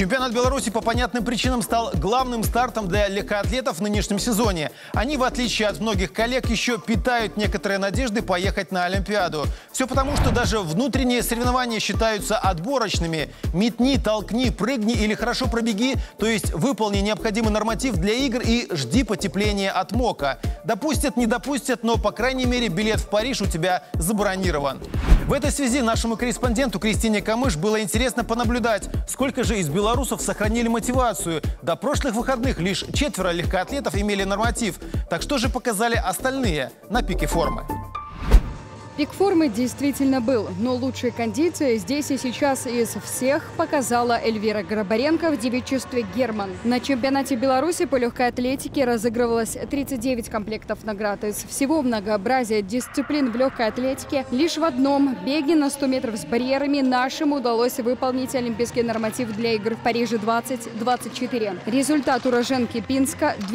Чемпионат Беларуси по понятным причинам стал главным стартом для легкоатлетов в нынешнем сезоне. Они, в отличие от многих коллег, еще питают некоторые надежды поехать на Олимпиаду. Все потому, что даже внутренние соревнования считаются отборочными. Метни, толкни, прыгни или хорошо пробеги, то есть выполни необходимый норматив для игр и жди потепления от МОКа. Допустят, не допустят, но, по крайней мере, билет в Париж у тебя забронирован. В этой связи нашему корреспонденту Кристине Камыш было интересно понаблюдать, сколько же из белорусов сохранили мотивацию. До прошлых выходных лишь 4 легкоатлетов имели норматив. Так что же показали остальные на пике формы? Пик формы действительно был, но лучшие кондиции здесь и сейчас из всех показала Эльвира Грабаренко в девичестве «Герман». На чемпионате Беларуси по легкой атлетике разыгрывалось 39 комплектов наград. Из всего многообразия дисциплин в легкой атлетике лишь в одном – беге на 100 метров с барьерами нашим удалось выполнить олимпийский норматив для игр в Париже 2024. Результат уроженки Пинска –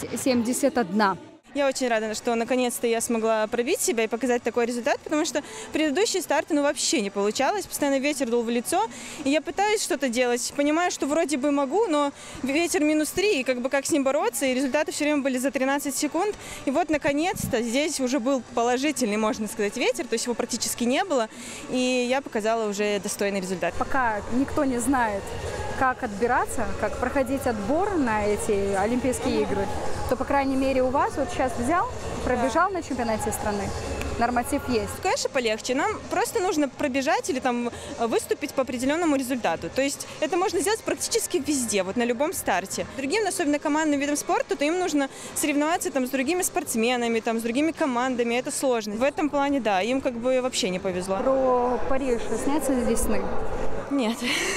12:71. Я очень рада, что наконец-то я смогла пробить себя и показать такой результат, потому что предыдущие старты вообще не получалось. Постоянно ветер дул в лицо, и я пытаюсь что-то делать. Понимаю, что вроде бы могу, но ветер -3, и как с ним бороться, и результаты все время были за 13 секунд. И вот наконец-то здесь уже был положительный, можно сказать, ветер, то есть его практически не было, и я показала уже достойный результат. Пока никто не знает, как отбираться, как проходить отбор на эти Олимпийские игры, то, по крайней мере, у вас вот сейчас взял, пробежал на чемпионате страны, норматив есть. Конечно, полегче. Нам просто нужно пробежать или там выступить по определенному результату. То есть это можно сделать практически везде, вот на любом старте. Другим, особенно командным видом спорта, то им нужно соревноваться там с другими спортсменами, там с другими командами. Это сложно. В этом плане, да, им вообще не повезло. Про Париж снятся здесь сны? Нет,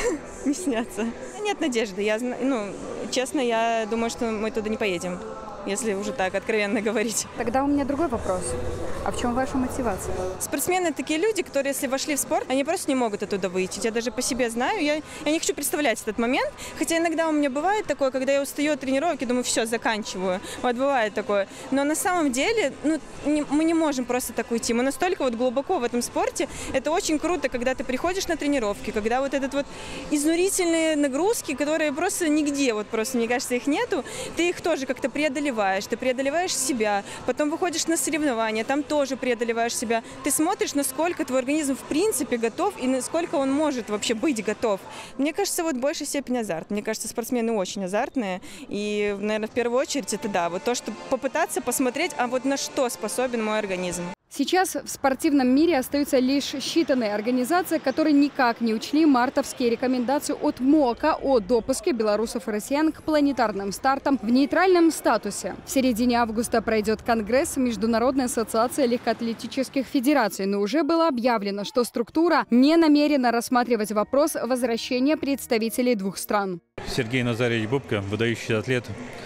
не снятся. Нет надежды. Честно, я думаю, что мы туда не поедем, если уже так откровенно говорить. Тогда у меня другой вопрос. А в чем ваша мотивация? Спортсмены такие люди, которые, если вошли в спорт, они просто не могут оттуда выйти. Я даже по себе знаю, я не хочу представлять этот момент. Хотя иногда у меня бывает такое, когда я устаю от тренировок и думаю, все, заканчиваю. Вот бывает такое. Но на самом деле мы не можем просто так уйти. Мы настолько глубоко в этом спорте. Это очень круто, когда ты приходишь на тренировки, когда вот этот изнурительные нагрузки, которые просто нигде, просто мне кажется, их нету, ты их тоже как-то преодолеваешь. Ты преодолеваешь себя, потом выходишь на соревнования, там тоже преодолеваешь себя. Ты смотришь, насколько твой организм в принципе готов и насколько он может вообще быть готов. Мне кажется, большая степень азарт. Мне кажется, спортсмены очень азартные. И, наверное, в первую очередь это то, что попытаться посмотреть, на что способен мой организм. Сейчас в спортивном мире остаются лишь считанные организации, которые никак не учли мартовские рекомендации от МОКа о допуске белорусов и россиян к планетарным стартам в нейтральном статусе. В середине августа пройдет Конгресс Международной ассоциации легкоатлетических федераций, но уже было объявлено, что структура не намерена рассматривать вопрос возвращения представителей двух стран. Сергей Назаревич Бубка, выдающийся атлет,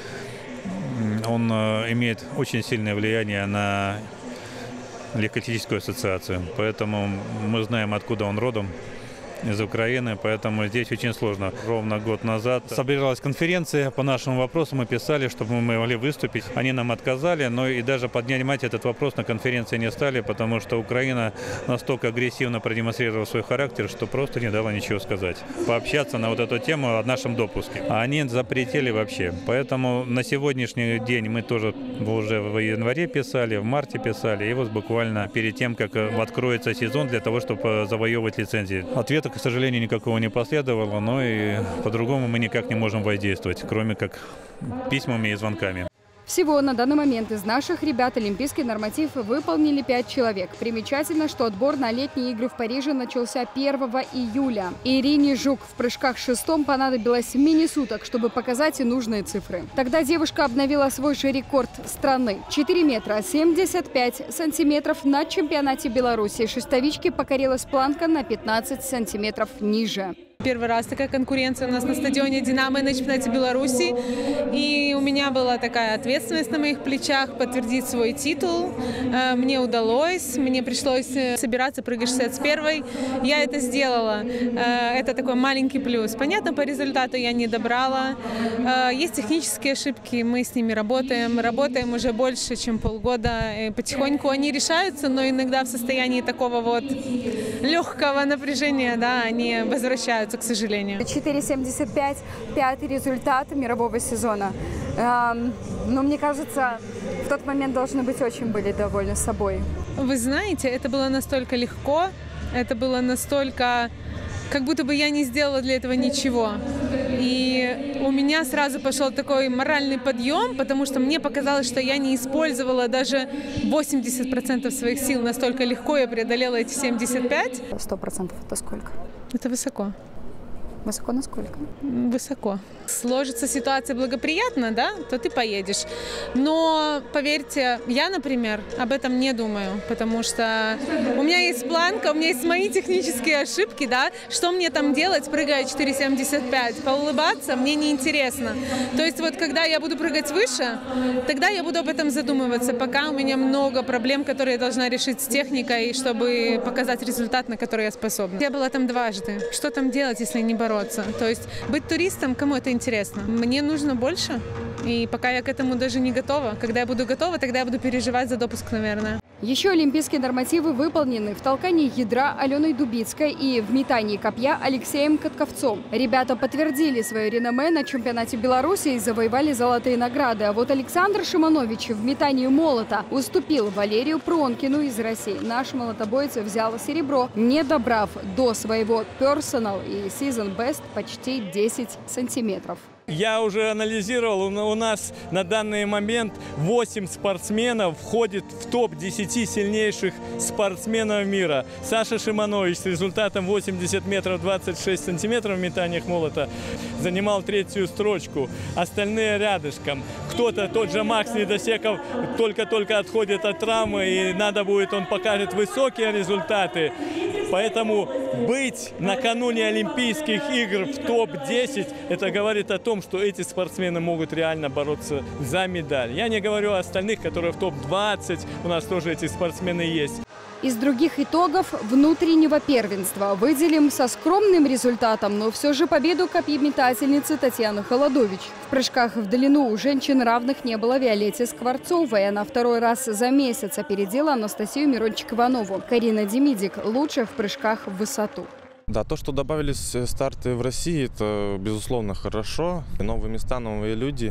он имеет очень сильное влияние на легкоатлетическую ассоциацию, поэтому мы знаем, откуда он родом, из Украины, поэтому здесь очень сложно. Ровно год назад собиралась конференция по нашему вопросу, мы писали, чтобы мы могли выступить. Они нам отказали, но и даже поднимать этот вопрос на конференции не стали, потому что Украина настолько агрессивно продемонстрировала свой характер, что просто не дала ничего сказать. Пообщаться на эту тему о нашем допуске. А они запретили вообще. Поэтому на сегодняшний день мы тоже уже в январе писали, в марте писали, и буквально перед тем, как откроется сезон для того, чтобы завоевывать лицензии. Ответа, к сожалению, никакого не последовало, но и по-другому мы никак не можем воздействовать, кроме как письмами и звонками. Всего на данный момент из наших ребят олимпийский норматив выполнили 5 человек. Примечательно, что отбор на летние игры в Париже начался 1 июля. Ирине Жук в прыжках 6 понадобилось мини-суток, чтобы показать нужные цифры. Тогда девушка обновила свой же рекорд страны. 4 метра 75 сантиметров на чемпионате Беларуси. Шестовичке покорилась планка на 15 сантиметров ниже. Первый раз такая конкуренция у нас на стадионе «Динамо» на чемпионате Беларуси. И у меня была такая ответственность на моих плечах подтвердить свой титул. Мне удалось, мне пришлось собираться, прыгать 61-й. Я это сделала. Это такой маленький плюс. Понятно, по результату я не добрала. Есть технические ошибки, мы с ними работаем. Работаем уже больше, чем полгода. И потихоньку они решаются, но иногда в состоянии такого легкого напряжения, они возвращаются. получается, к сожалению. 4,75, пятый результат мирового сезона. Но мне кажется, в тот момент должны быть очень были довольны собой. Вы знаете, это было настолько легко, это было настолько, как будто бы я не сделала для этого ничего. И у меня сразу пошел такой моральный подъем, потому что мне показалось, что я не использовала даже 80% своих сил. Настолько легко я преодолела эти 75. 100% это сколько? Это высоко. Высоко насколько? Высоко. Сложится ситуация благоприятно, да, то ты поедешь. Но, поверьте, я, например, об этом не думаю, потому что у меня есть планка, у меня есть мои технические ошибки, да, что мне там делать, прыгая 4,75, поулыбаться мне неинтересно. То есть вот когда я буду прыгать выше, тогда я буду об этом задумываться, пока у меня много проблем, которые я должна решить с техникой, чтобы показать результат, на который я способна. Я была там дважды. Что там делать, если не бороться? То есть быть туристом, кому это интересно? Мне нужно больше, и пока я к этому даже не готова. Когда я буду готова, тогда я буду переживать за допуск, наверное. Еще олимпийские нормативы выполнены в толкании ядра Аленой Дубицкой и в метании копья Алексеем Катковцом. Ребята подтвердили свое реноме на чемпионате Беларуси и завоевали золотые награды. А вот Александр Шиманович в метании молота уступил Валерию Пронкину из России. Наш молотобоец взял серебро, не добрав до своего персонал и season best почти 10 сантиметров. Я уже анализировал, у нас на данный момент 8 спортсменов входит в топ-10 сильнейших спортсменов мира. Саша Шиманович с результатом 80 метров 26 сантиметров в метаниях молота занимал 3-ю строчку. Остальные рядышком. Кто-то, тот же Макс Недосеков, только-только отходит от травмы, и надо будет, он покажет высокие результаты. Поэтому быть накануне Олимпийских игр в топ-10, это говорит о том, что эти спортсмены могут реально бороться за медаль. Я не говорю о остальных, которые в топ-20, у нас тоже эти спортсмены есть. Из других итогов внутреннего первенства выделим со скромным результатом, но все же победу копьеметательницы Татьяны Холодович. В прыжках в длину у женщин равных не было Виолетте Скворцовой. Она второй раз за месяц опередила Анастасию Мирончик-Иванову. Карина Демидик лучше в прыжках в высоту. Да, то, что добавились старты в России, это, безусловно, хорошо. Новые места, новые люди.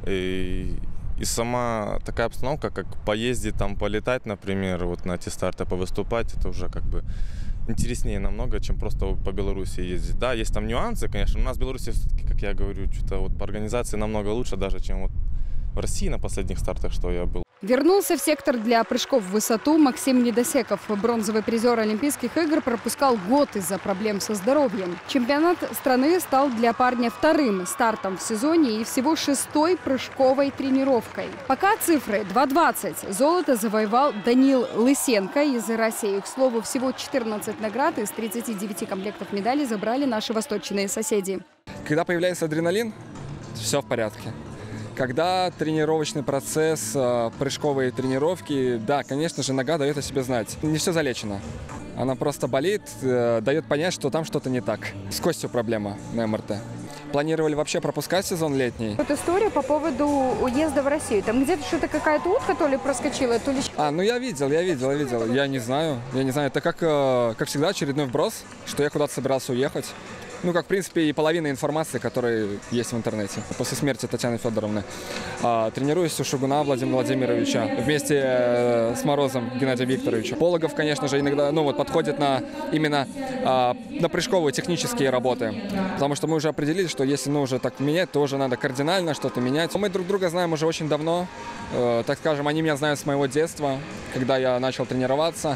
И сама такая обстановка, как поездить, там, полетать, например, вот на эти старты повыступать, это уже как бы интереснее намного, чем просто по Беларуси ездить. Да, есть там нюансы, конечно. У нас в Беларуси, как я говорю, что-то вот по организации намного лучше даже, чем вот в России на последних стартах, что я был. Вернулся в сектор для прыжков в высоту Максим Недосеков. Бронзовый призер Олимпийских игр пропускал год из-за проблем со здоровьем. Чемпионат страны стал для парня вторым стартом в сезоне и всего 6-й прыжковой тренировкой. Пока цифры 2:20. Золото завоевал Данил Лысенко из России. К слову, всего 14 наград из 39 комплектов медалей забрали наши восточные соседи. Когда появляется адреналин, все в порядке. Когда тренировочный процесс, прыжковые тренировки, да, конечно же, нога дает о себе знать. Не все залечено. Она просто болит, дает понять, что там что-то не так. С костью проблема на МРТ. Планировали вообще пропускать сезон летний. Вот история по поводу уезда в Россию. Там где-то что-то какая-то утка то ли проскочила, то ли... Ну я видел. Я не знаю. Это как всегда очередной вброс, что я куда-то собирался уехать. Ну, как, в принципе, и половина информации, которая есть в интернете. После смерти Татьяны Федоровны тренируюсь у Шугуна Владимира Владимировича вместе с Морозом Геннадием Викторовичем. Пологов, конечно же, иногда подходит именно на прыжковые технические работы. Потому что мы уже определили, что если уже так менять, то уже надо кардинально что-то менять. Мы друг друга знаем уже очень давно. Так скажем, они меня знают с моего детства, когда я начал тренироваться.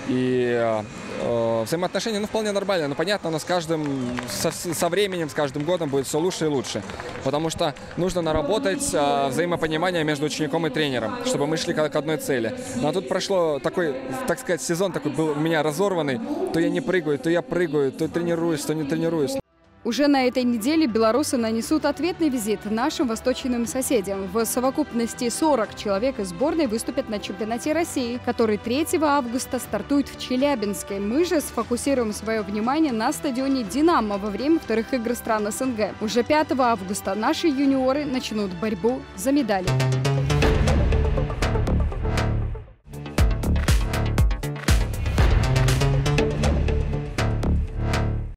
И взаимоотношения вполне нормальные, но понятно, но со временем, с каждым годом будет все лучше и лучше. Потому что нужно наработать взаимопонимание между учеником и тренером, чтобы мы шли к одной цели. Но тут прошло такой, так сказать, сезон такой был у меня разорванный. То я не прыгаю, то я прыгаю, то тренируюсь, то не тренируюсь. Уже на этой неделе белорусы нанесут ответный визит нашим восточным соседям. В совокупности 40 человек из сборной выступят на чемпионате России, который 3 августа стартует в Челябинске. Мы же сфокусируем свое внимание на стадионе «Динамо» во время вторых игр стран СНГ. Уже 5 августа наши юниоры начнут борьбу за медали.